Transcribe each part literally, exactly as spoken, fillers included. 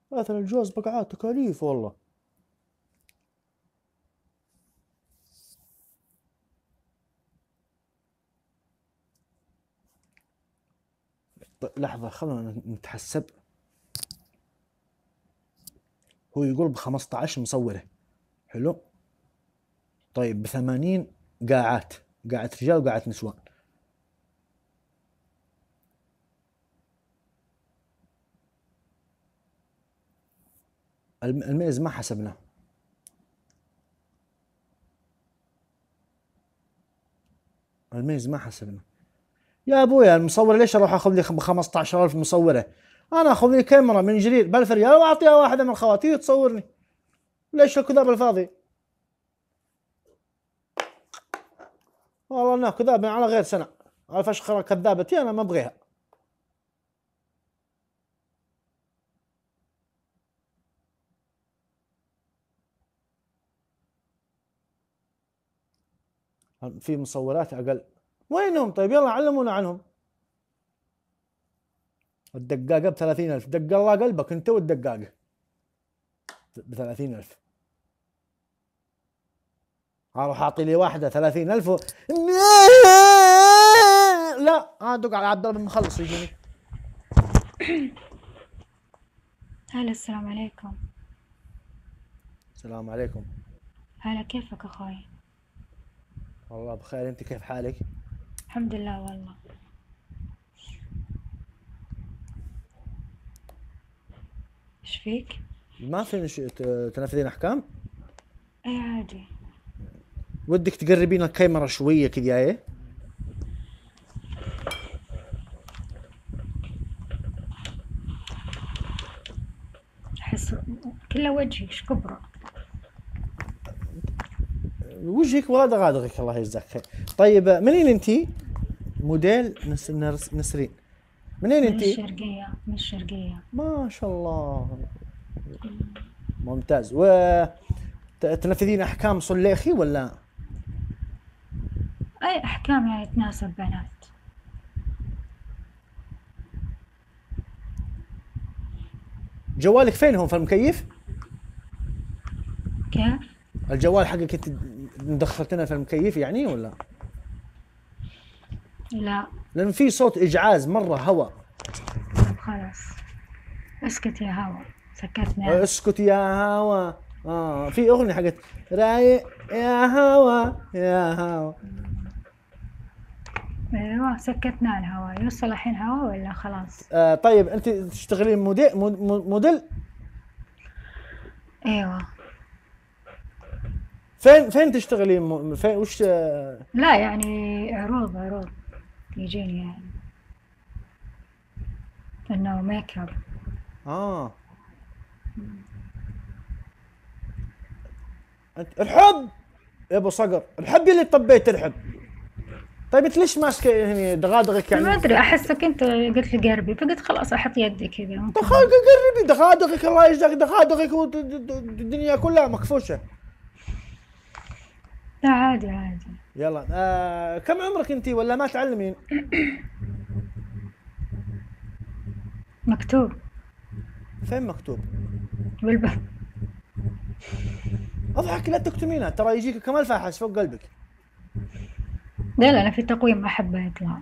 مثلا الجواز بقعات تكاليف والله. طيب لحظة خلونا نتحسب. هو يقول ب خمسة عشر مصورة، حلو. طيب ب ثمانين قاعات، قاعة رجال وقاعة نسوان. الميز ما حسبناه. الميز ما حسبنا يا ابويا. المصورة ليش اروح اخذ لي ب خمسة عشر ألف مصورة؟ انا اخذ لي كاميرا من جرير ب ألف ريال واعطيها واحدة من خواتي تصورني. ليش الكذاب الفاضي؟ والله انها كذاب على غير سنة. على فشخرة كذابتي انا ما ابغيها. في مصورات اقل. وينهم طيب؟ يلا علمونا عنهم. الدقاقة ب ثلاثين ألف. دق الله قلبك انت والدقاقة ب ثلاثين ألف. اروح اعطي لي واحدة ثلاثين ألف و... لا ادق على عبد الله بن مخلص يجيني. هلا السلام عليكم. السلام عليكم. هلا كيفك اخوي؟ والله بخير، انت كيف حالك؟ الحمد لله والله. ايش فيك؟ ما في نش... تنفذين احكام؟ اي عادي. ودك تقربين الكاميرا شويه كذا ايه؟ احس كله وجهي ايش كبره. وجهك ولا دغادغك الله يجزاك خير. طيب منين انتي؟ موديل نس... نرس... نسرين. منين من انتي؟ الشرقية، من الشرقية. ما شاء الله ممتاز. و ت- تنفذين احكام صليخي ولا؟ اي احكام يعني تناسب بنات. جوالك فين؟ هون في المكيف؟ كيف؟ الجوال حقك انت مدخلتنا في المكيف يعني ولا؟ لا. لان في صوت اجعاز مره هواء. خلاص اسكت يا هوا، سكتنا. اسكت يا هوا. اه في اغنيه حقت رايق يا هوا يا هوا. ايوه سكتنا الهوا. يوصل الحين هوا ولا خلاص؟ آه طيب انت تشتغلين موديل موديل؟ ايوه. فين فين تشتغلين م... فين وش آه... لا يعني عروض عروض يجيني يعني انه ميك اب. اه انت الحب يا ابو صقر، الحب اللي طبيت الحب. طيب انت ليش ماسكه هني دغادغك يعني؟ ما ادري احسك انت قلت لي قربي فقلت خلاص احط يدي كذا. دخل قربي دغادغك الله يجزاك دغادغك والدنيا كلها مكفوشه. لا عادي عادي. يلا آه كم عمرك انت ولا ما تعلمين؟ مكتوب. فين مكتوب؟ بالباب. اضحك لا تكتمينها ترى يجيك كمال فاحش فوق قلبك. لا لا انا في تقويم احبه يطلع.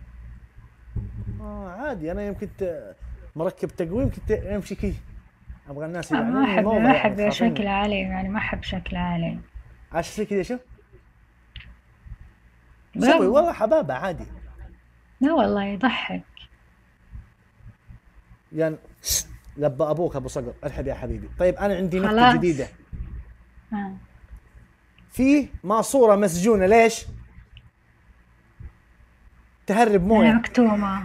اه عادي انا يمكن مركب تقويم كنت امشي كي. ابغى الناس ما احب ما يعني احب شكل عالي يعني ما احب شكل عالي. عاش كذا شوف سوي والله حبابه عادي. لا والله يضحك يعني لبى ابوك ابو صقر ارحب يا حبيبي. طيب انا عندي نكته خلاص. جديده. آه. في ماسوره مسجونه ليش؟ تهرب مويه. أنا مكتومة.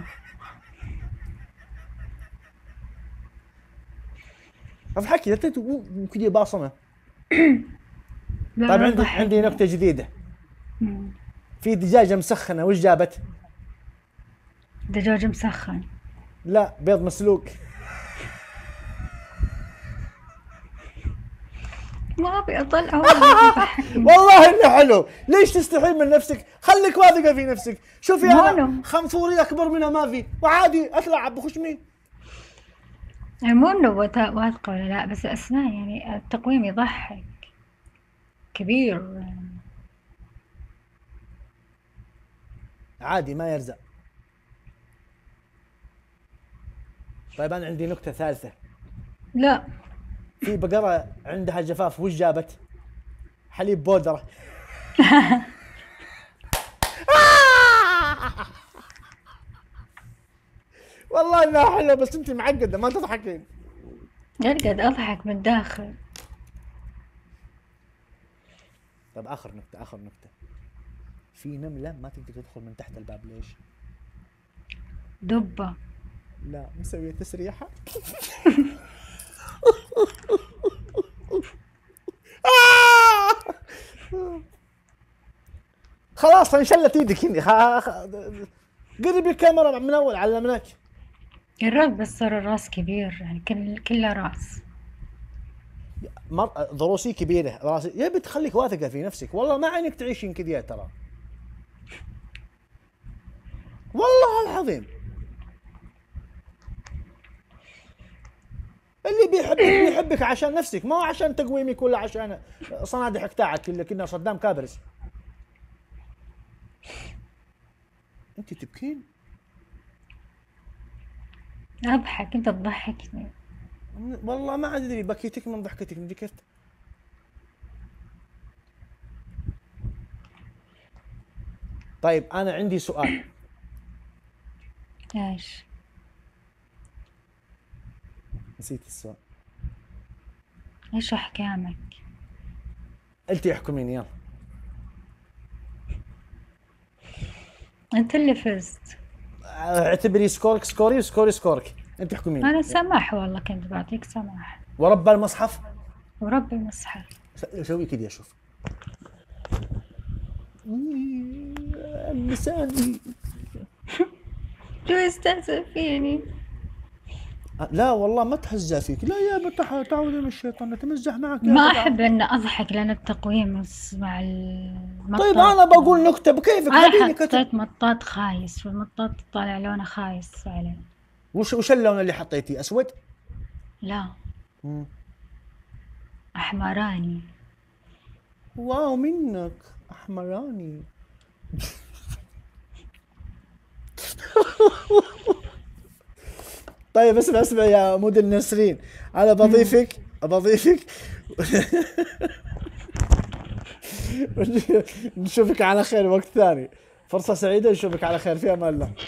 اضحكي لا كذا باصمه. لا طيب لا عندي ضحك. عندي نكته جديده. مم. في دجاجه مسخنه وش جابت؟ دجاج مسخن. لا بيض مسلوق. ما ابي اطلع. والله انه حلو. ليش تستحي من نفسك؟ خليك واثقه في نفسك. شوفي انا مانو. خنفوري اكبر منها ما في وعادي اتلعب بخش مين. يعني مو إنه وث- واثقة ولا لا، بس الأسنان يعني التقويم يضحك كبير. عادي ما يرزق. طيب انا عندي نكته ثالثه. لا. في بقره عندها جفاف، وش جابت؟ حليب بودره. والله انها حلوه بس انت معقده ما تضحكين. قاعد أضحك من الداخل. طيب اخر نكته، اخر نكته. في نمله ما تقدر تدخل من تحت الباب، ليش؟ دبة. لا، مسويه تسريحه. خلاص انشلت ايدك هني. خ- خ- قرب الكاميرا من اول علمناك. الراس بس صار الراس كبير، يعني كل كله راس. مر... ضروسي كبيره، راسي يا بنت خليك واثقه في نفسك، والله ما عينك تعيشين كذا ترى، والله العظيم. اللي بيحبك بيحبك عشان نفسك، ما هو عشان تقويمك ولا عشان صنادحك تاعك اللي كنا صدام كابرس. انت تبكين؟ أضحك أنت تضحكني. والله ما ادري بكيتك من ضحكتك، من كيف. طيب انا عندي سؤال. إيش؟ نسيت السؤال. إيش أحكامك؟ انت احكميني يلا. أنت اللي فزت. اعتبري سكورك سكوري وسكوري سكورك، انت احكميني. أنا سماح والله، كنت بعطيك سماح. ورب المصحف وربي المصحف. سوي كذا شوف. لساني. شو يستهزئ فيني؟ لا والله ما تهزأ فيك، لا يا بتح تعوذي من الشيطان نتمزح معك يا ما جدع. أحب إن أضحك لأن التقويم مع المطاط. طيب انا بقول نكته بكيفك. أنا هذه كتب. حطيت مطاط خايس، والمطاط طالع لونه خايس عليه. وش وش اللون اللي حطيتيه؟ اسود؟ لا. مم. أحمراني. واو منك احمراني. طيب اسمع اسمع يا مدن نسرين، انا بضيفك بضيفك. نشوفك على خير وقت ثاني. فرصة سعيدة، نشوفك على خير، في امان الله.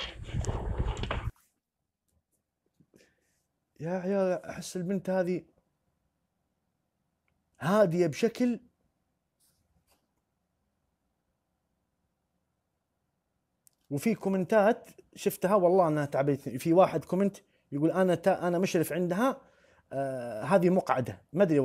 يا عيال احس البنت هذه هادية بشكل. وفي كومنتات شفتها والله انها تعبتني. في واحد كومنت يقول انا تا انا مشرف عندها، آه هذه مقعدة، ما ادري.